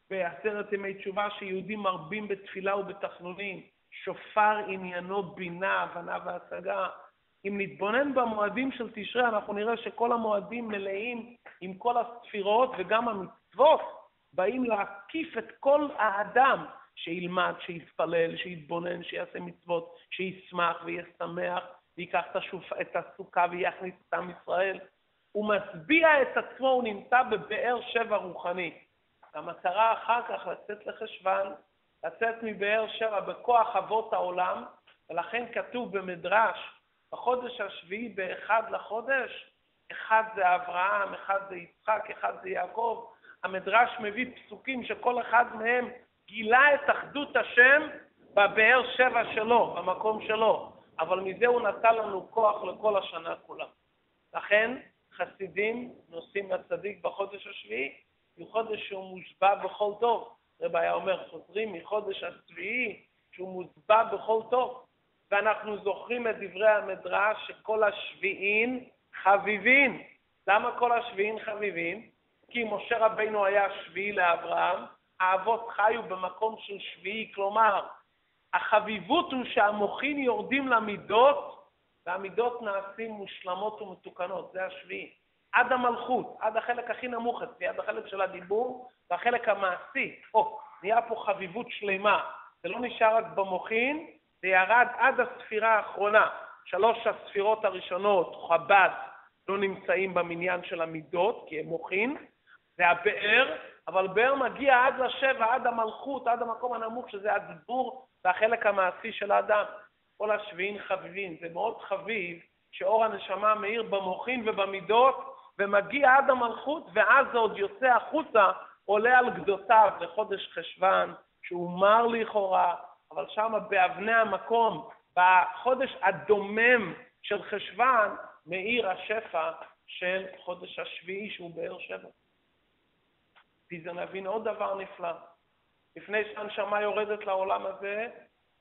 בעשרת ימי תשובה שיהודים מרבים בתפילה ובתחנונים, שופר עניינו בינה, הבנה והשגה. אם נתבונן במועדים של תשרי, אנחנו נראה שכל המועדים מלאים עם כל הספירות וגם המצוות באים להקיף את כל האדם שילמד, שיתפלל, שיתבונן, שיעשה מצוות, שישמח וישמח, ויקח את הסוכה ויכניס את עם ישראל. הוא משביע את עצמו, הוא נמצא בבאר שבע רוחני. המטרה אחר כך לצאת לחשוון, לצאת מבאר שבע בכוח אבות העולם, ולכן כתוב במדרש, בחודש השביעי באחד לחודש, אחד זה אברהם, אחד זה יצחק, אחד זה יעקב. המדרש מביא פסוקים שכל אחד מהם גילה את אחדות השם בבאר שבע שלו, במקום שלו. אבל מזה הוא נתן לנו כוח לכל השנה כולה. לכן חסידים נוסעים לצדיק בחודש השביעי, הוא חודש שהוא מושבע בכל טוב. רבי היה אומר, חוזרים מחודש השביעי שהוא מושבע בכל טוב. ואנחנו זוכרים את דברי המדרש שכל השביעין חביבין. למה כל השביעין חביבין? כי משה רבינו היה שביעי לאברהם, האבות חיו במקום של שביעי, כלומר, החביבות הוא שהמוחין יורדים למידות, והמידות נעשים מושלמות ומתוקנות, זה השביעי. עד המלכות, עד החלק הכי נמוך, עד החלק של הדיבור, והחלק המעשי, נהיה פה חביבות שלמה, זה לא נשאר רק במוחין, זה ירד עד הספירה האחרונה. 3 הספירות הראשונות, חב"ד, לא נמצאים במניין של המידות, כי הם מוחין, זה הבאר, אבל באר מגיע עד לשבע, עד המלכות, עד המקום הנמוך, שזה הדיבור והחלק המעשי של האדם. כל השביעין חביבין, זה מאוד חביב, שאור הנשמה מאיר במוחין ובמידות, ומגיע עד המלכות, ואז זה עוד יוצא החוצה, עולה על גדותיו לחודש חשוון, שהוא מר לכאורה, אבל שם באבני המקום, בחודש הדומם של חשוון, מאיר השפע של חודש השביעי שהוא באר שבע. וזה נבין עוד דבר נפלא. לפני שהנשמה יורדת לעולם הזה,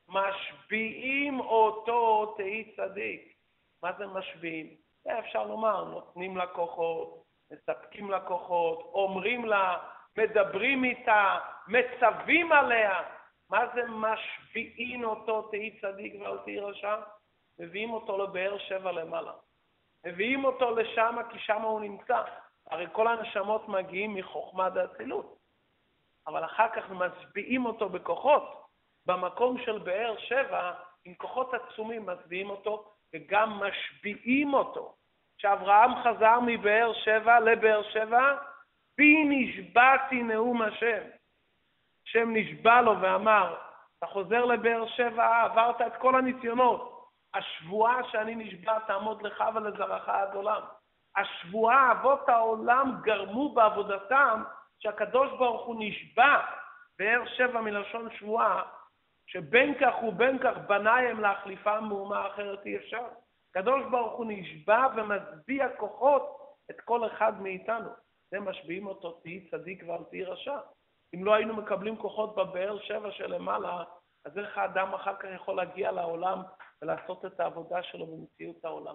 משביעים אותו תהי צדיק. מה זה משביעים? זה אפשר לומר, נותנים לה כוחות, מספקים לה כוחות, אומרים לה, מדברים איתה, מצווים עליה. מה זה משביעים אותו תהי צדיק ואל תהי רשע? מביאים אותו לבאר שבע למעלה. מביאים אותו לשם כי שם הוא נמצא. הרי כל הנשמות מגיעים מחוכמה דאצילות. אבל אחר כך משביעים אותו בכוחות. במקום של באר שבע, עם כוחות עצומים משביעים אותו, וגם משביעים אותו. כשאברהם חזר מבאר שבע לבאר שבע, בי נשבעתי נאום השם. השם נשבע לו ואמר, אתה חוזר לבאר שבע, עברת את כל הניסיונות. השבועה שאני נשבע תעמוד לך ולזרעך עד עולם. השבועה, אבות העולם גרמו בעבודתם, שהקדוש ברוך הוא נשבע, באר שבע מלשון שבועה, שבין כך ובין כך בנייהם להחליפם מאומה אחרת אי אפשר. הקדוש ברוך הוא נשבע ומשביע כוחות את כל אחד מאיתנו. זה משביעים אותו, תהי צדיק ואל תהי רשע. אם לא היינו מקבלים כוחות בבאר שבע שלמעלה, אז איך האדם אחר כך יכול להגיע לעולם ולעשות את העבודה שלו במציאות העולם.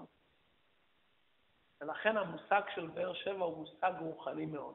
ולכן המושג של באר שבע הוא מושג רוחני מאוד.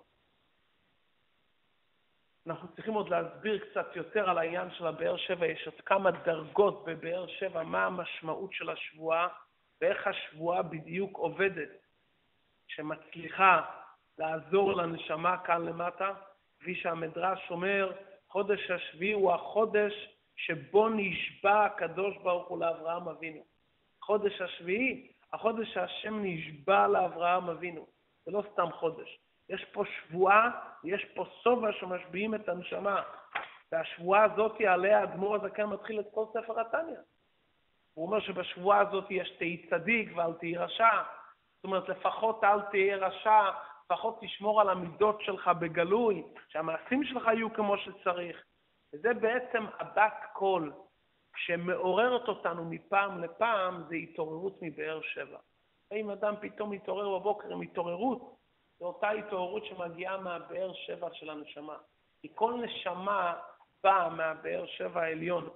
אנחנו צריכים עוד להסביר קצת יותר על העניין של הבאר שבע. יש עוד כמה דרגות בבאר שבע, מה המשמעות של השבועה, ואיך השבועה בדיוק עובדת, שמצליחה לעזור לנשמה כאן למטה. כפי שהמדרש אומר, חודש השביעי הוא החודש שבו נשבע הקדוש ברוך הוא לאברהם אבינו. חודש השביעי, החודש שהשם נשבע לאברהם אבינו. זה לא סתם חודש. יש פה שבועה, יש פה סובה שמשביעים את הנשמה. והשבועה הזאת עליה האדמו"ר הזקן מתחיל את כל ספר התניא. הוא אומר שבשבועה הזאת יש תהי צדיק ואל תהי רשע. זאת אומרת, לפחות אל תהיה רשע, לפחות תשמור על המידות שלך בגלוי, שהמעשים שלך יהיו כמו שצריך. וזה בעצם הבת קול, שמעוררת אותנו מפעם לפעם, זה התעוררות מבאר שבע. אם אדם פתאום מתעורר בבוקר עם התעוררות, זו אותה התעוררות שמגיעה מהבאר שבע של הנשמה. כי כל נשמה באה מהבאר שבע העליון.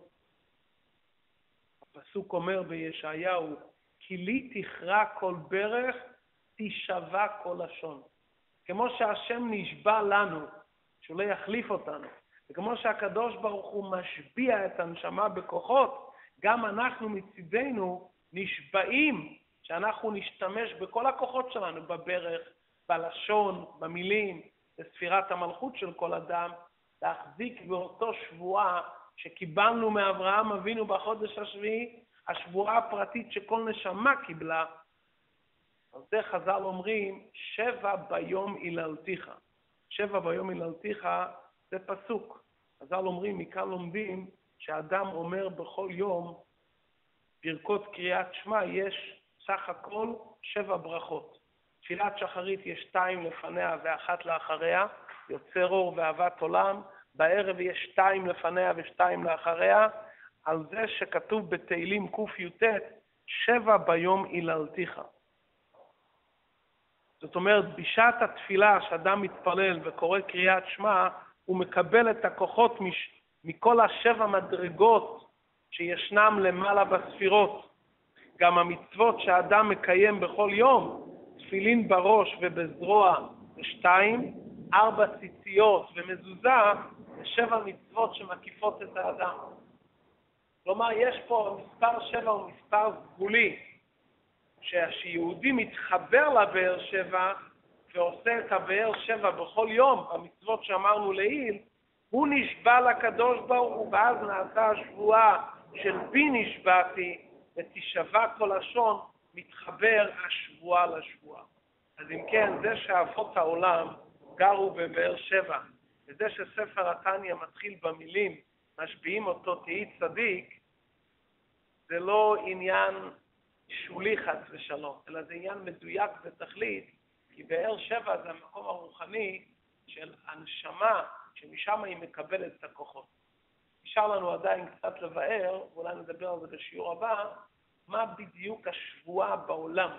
הפסוק אומר בישעיהו, כי לי תכרע כל ברך, תשבע כל לשון. כמו שהשם נשבע לנו, שהוא לא יחליף אותנו, וכמו שהקדוש ברוך הוא משביע את הנשמה בכוחות, גם אנחנו מצידנו נשבעים שאנחנו נשתמש בכל הכוחות שלנו, בברך, בלשון, במילים, בספירת המלכות של כל אדם, להחזיק באותו שבועה שקיבלנו מאברהם אבינו בחודש השביעי, השבועה הפרטית שכל נשמה קיבלה. אז זה חז"ל אומרים, 7 ביום היללתיך. 7 ביום היללתיך זה פסוק. חז"ל אומרים, מכאן לומדים שהאדם אומר בכל יום, ברכות קריאת שמע, יש סך הכל 7 ברכות. תפילת שחרית יש 2 לפניה ו1 לאחריה, יוצר אור ואהבת עולם. בערב יש 2 לפניה ו2 לאחריה, על זה שכתוב בתהילים ק"י"ט, 7 ביום היללתיך. זאת אומרת, בשעת התפילה שאדם מתפלל וקורא קריאת שמע, הוא מקבל את הכוחות מכל 7 מדרגות שישנם למעלה בספירות. גם המצוות שהאדם מקיים בכל יום, תפילין בראש ובזרוע 2, 4 ציציות ומזוזה, 7 מצוות שמקיפות את האדם. כלומר, יש פה מספר 7 הוא מספר סגולי, שיהודי מתחבר לבאר שבע ועושה את הבאר שבע בכל יום, במצוות שאמרנו לעיל, הוא נשבע לקדוש ברוך הוא, ואז נעשה השבועה של בי נשבעתי, ותשבע כל לשון, מתחבר השבועה לשבועה. אז אם כן, זה שאבות העולם גרו בבאר שבע, וזה שספר התניא מתחיל במילים, משביעים אותו תהי צדיק, זה לא עניין שולי חס ושלום, אלא זה עניין מדויק ותכלית, כי באר שבע זה המקום הרוחני של הנשמה, שמשם היא מקבלת את הכוחות. נשאר לנו עדיין קצת לבאר, ואולי נדבר על זה בשיעור הבא, מה בדיוק השבועה בעולם.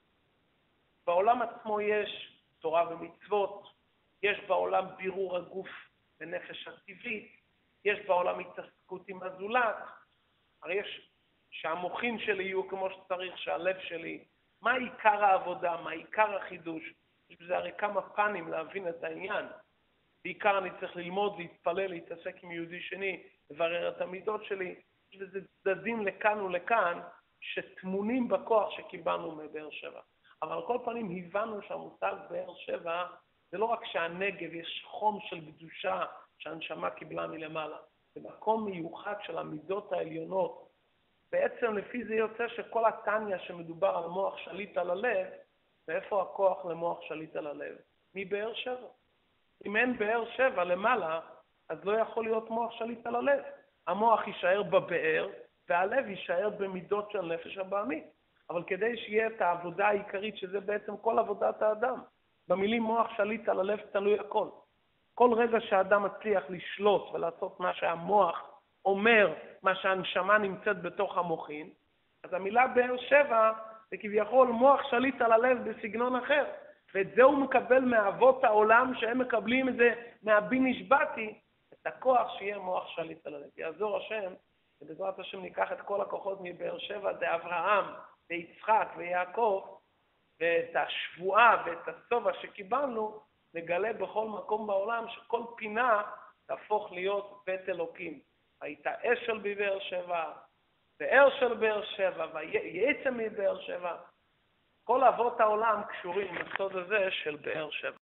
בעולם עצמו יש תורה ומצוות, יש בעולם בירור הגוף ונפש הטבעית, יש בעולם התעסקות עם הזולת, הרי יש שהמוחין שלי יהיו כמו שצריך, שהלב שלי, מה עיקר העבודה, מה עיקר החידוש, יש בזה הרי כמה פנים להבין את העניין. בעיקר אני צריך ללמוד, להתפלל, להתעסק עם יהודי שני, לברר את המידות שלי, יש בזה צדדים לכאן ולכאן, שתמונים בכוח שקיבלנו מבאר שבע. אבל על כל פנים הבנו שהמושג באר שבע, זה לא רק שהנגב יש חום של קדושה שהנשמה קיבלה מלמעלה, זה מקום מיוחד של המידות העליונות. בעצם לפי זה יוצא שכל התניא שמדובר על מוח שליט על הלב, ואיפה הכוח למוח שליט על הלב? מבאר שבע. אם אין באר שבע למעלה, אז לא יכול להיות מוח שליט על הלב. המוח יישאר בבאר, והלב יישאר במידות של נפש הבעמית. אבל כדי שיהיה את העבודה העיקרית, שזה בעצם כל עבודת האדם, במילים מוח שליט על הלב תלוי הכל. כל רגע שהאדם מצליח לשלוט ולעשות מה שהמוח אומר, מה שהנשמה נמצאת בתוך המוחין, אז המילה באר שבע זה כביכול מוח שליט על הלב בסגנון אחר. ואת זה הוא מקבל מאבות העולם, שהם מקבלים את זה מהבי נשבעתי, את הכוח שיהיה מוח שליט על הלב. יעזור השם, ובעזרת השם ניקח את כל הכוחות מבאר שבע, זה אברהם, ויצחק ויעקב, ואת השבועה ואת הסובה שקיבלנו, נגלה בכל מקום בעולם שכל פינה תהפוך להיות בית אלוקים. הייתה אש של בבאר שבע, באר של באר שבע, ויצא מבאר שבע. כל אבות העולם קשורים לסוד הזה של באר שבע.